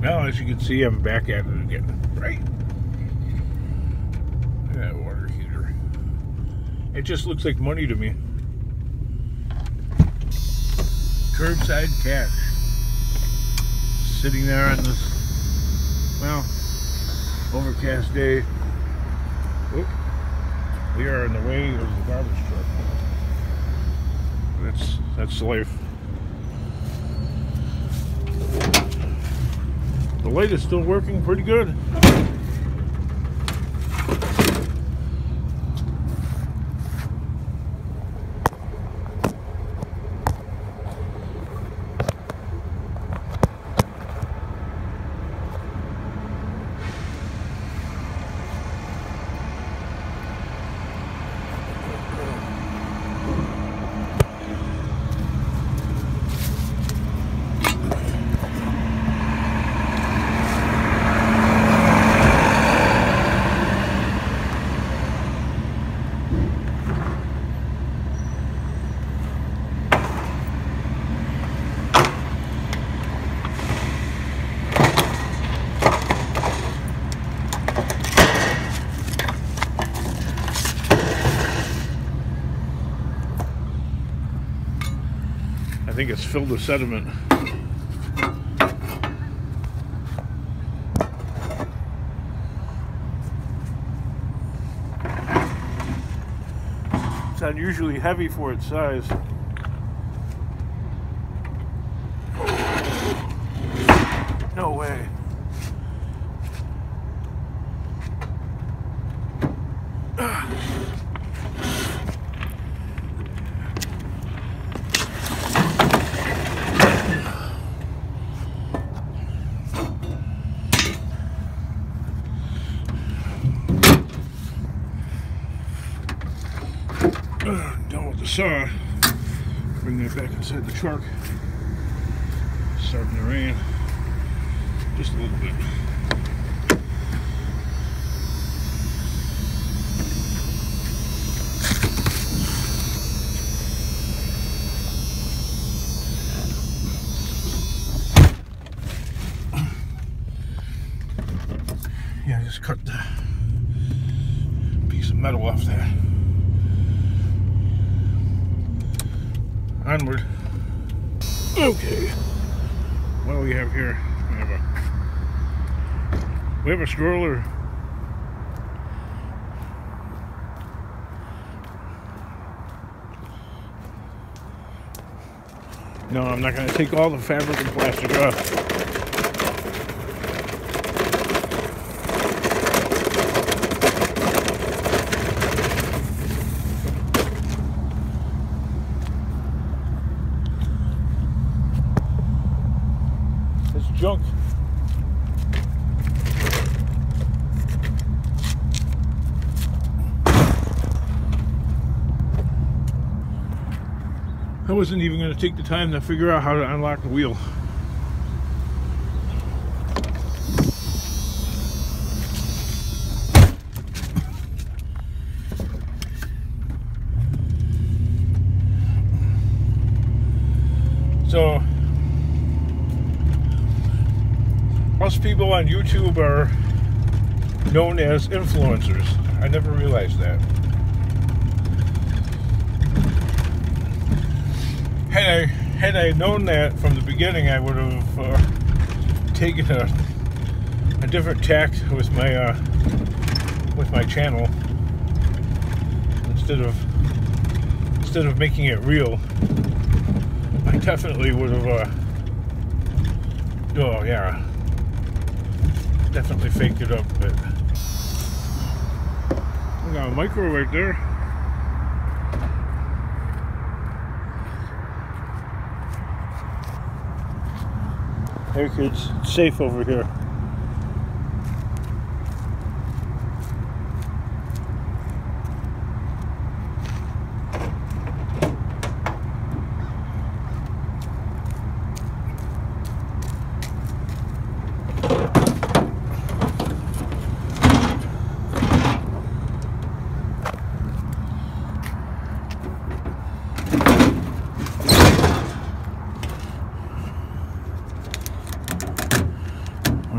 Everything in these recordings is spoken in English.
Now, as you can see, I'm back at it again. Right? That water heater. It just looks like money to me. Curbside cash. Sitting there on this, well, overcast day. Oop. We are in the way of the garbage truck. That's life. The light is still working pretty good. I think it's filled with sediment. It's unusually heavy for its size. No way. Done with the saw. Bring that back inside the truck. Starting to rain. Just a little bit. Yeah, I just cut the piece of metal off there. Onward. Okay. What do we have here? We have a stroller. No, I'm not going to take all the fabric and plastic off. Junk. I wasn't even going to take the time to figure out how to unlock the wheel. So most people on YouTube are known as influencers. I never realized that. Had I known that from the beginning, I would have taken a different tact with my channel instead of making it real. I definitely would have. Oh yeah. Definitely faked it up, but we got a micro right there. Hey kids, it's safe over here.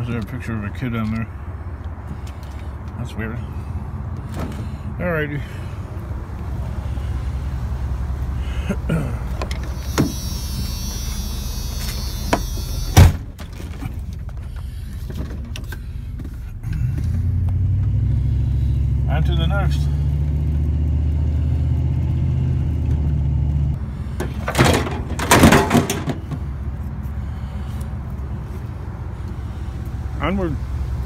Was there a picture of a kid on there? That's weird. Alrighty. On to the next. Onward.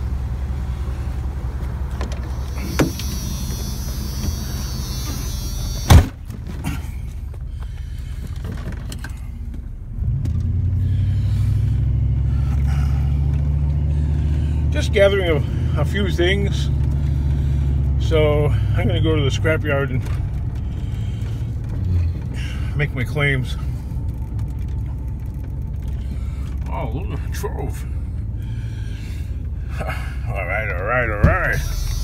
Just gathering a few things. So I'm going to go to the scrapyard and make my claims. Oh, look at the trove. Alright, alright, alright.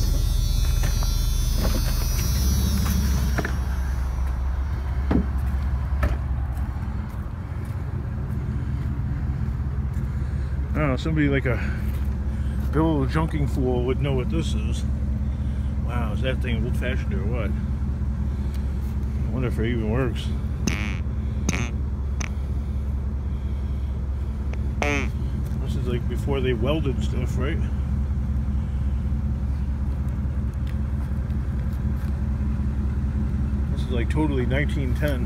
Oh, somebody like a Bill Junking Fool would know what this is. Wow, is that thing old-fashioned or what? I wonder if it even works. This is like before they welded stuff, right? This is like totally 1910.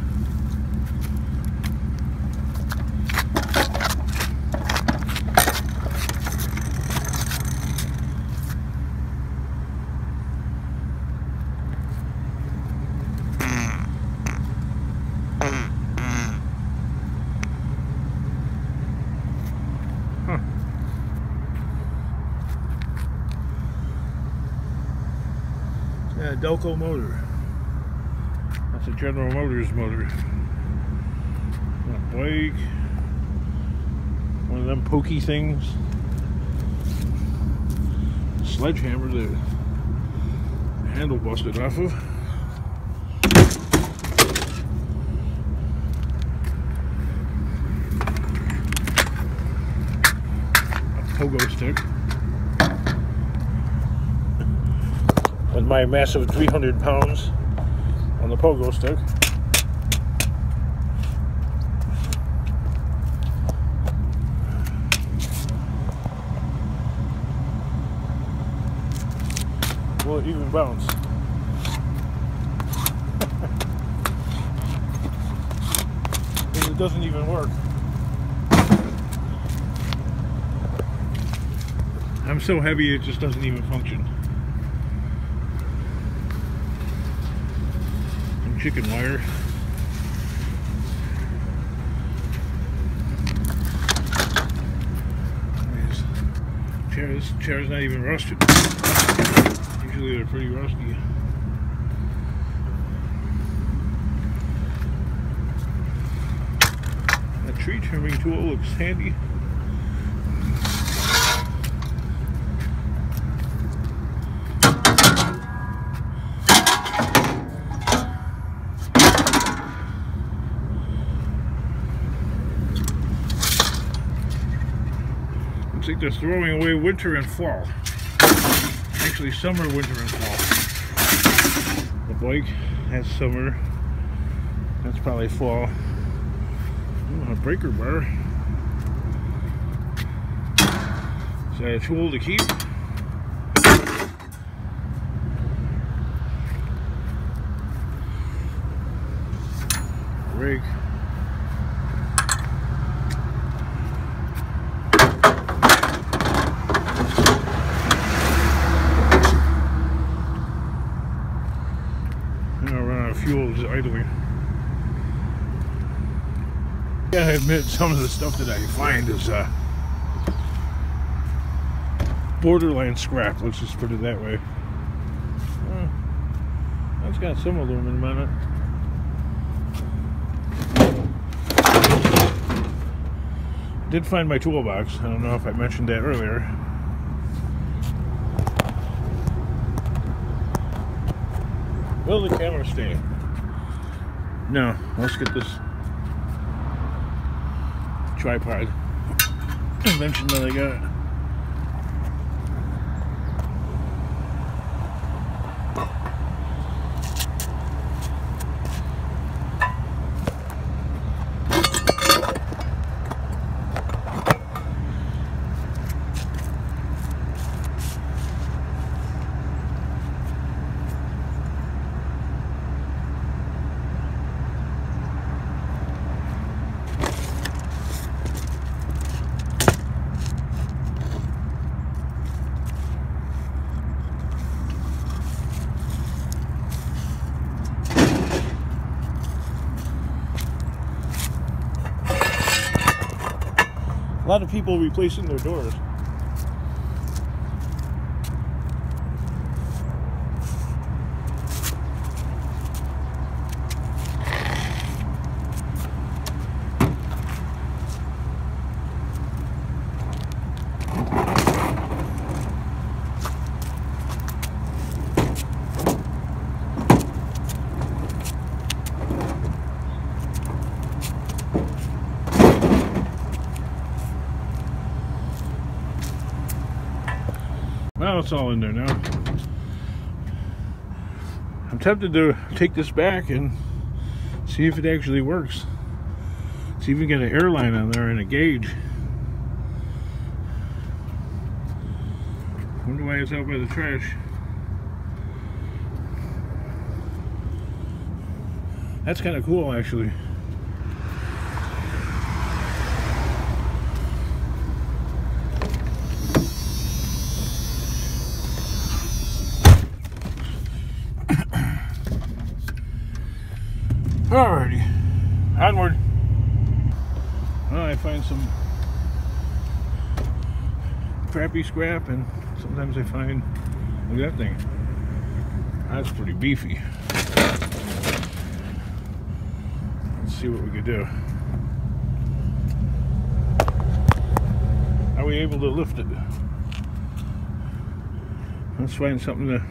Yeah, Delco motor. That's a General Motors motor. A bike. One of them pokey things. Sledgehammer that the handle busted off of. A pogo stick. With my massive 300 pounds on the pogo stick. Will it even bounce? Because it doesn't even work. I'm so heavy it just doesn't even function. Chicken wire. This chair's not even rusted. Usually they're pretty rusty. That tree trimming tool looks handy. I think they're throwing away winter and fall. Actually, summer, winter, and fall. The bike has summer. That's probably fall. Ooh, a breaker bar. Is that a tool to keep? Brake. Fuel is idling. Yeah, I admit some of the stuff that I find is borderline scrap, let's just put it that way. That's got some aluminum on it. Did find my toolbox. I don't know if I mentioned that earlier. Will the camera stay? No, let's get this tripod invention that I got. A lot of people replacing their doors. Well, it's all in there now. I'm tempted to take this back and see if it actually works. See if we get an airline on there and a gauge. Wonder why it's out by the trash. That's kind of cool, actually. Alrighty, onward. Well, I find some crappy scrap, and sometimes I find, look at that thing. That's pretty beefy. Let's see what we could do. Are we able to lift it? Let's find something to,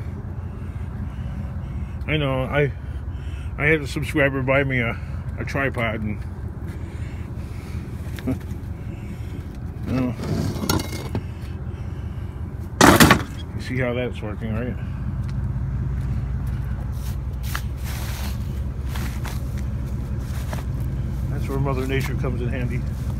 I know, I had a subscriber buy me a tripod, and you see how that's working, right? That's where Mother Nature comes in handy.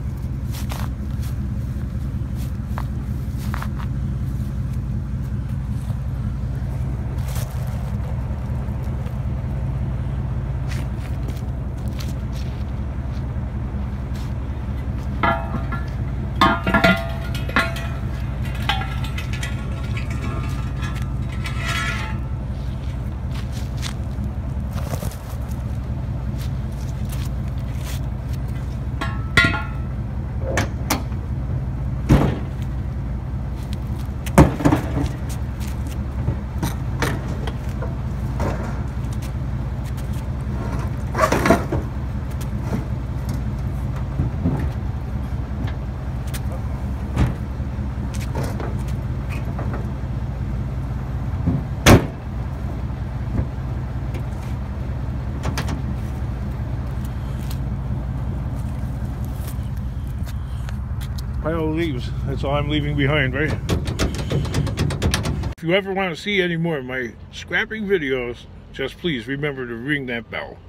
Pile of leaves. That's all I'm leaving behind, right? If you ever want to see any more of my scrapping videos, just please remember to ring that bell.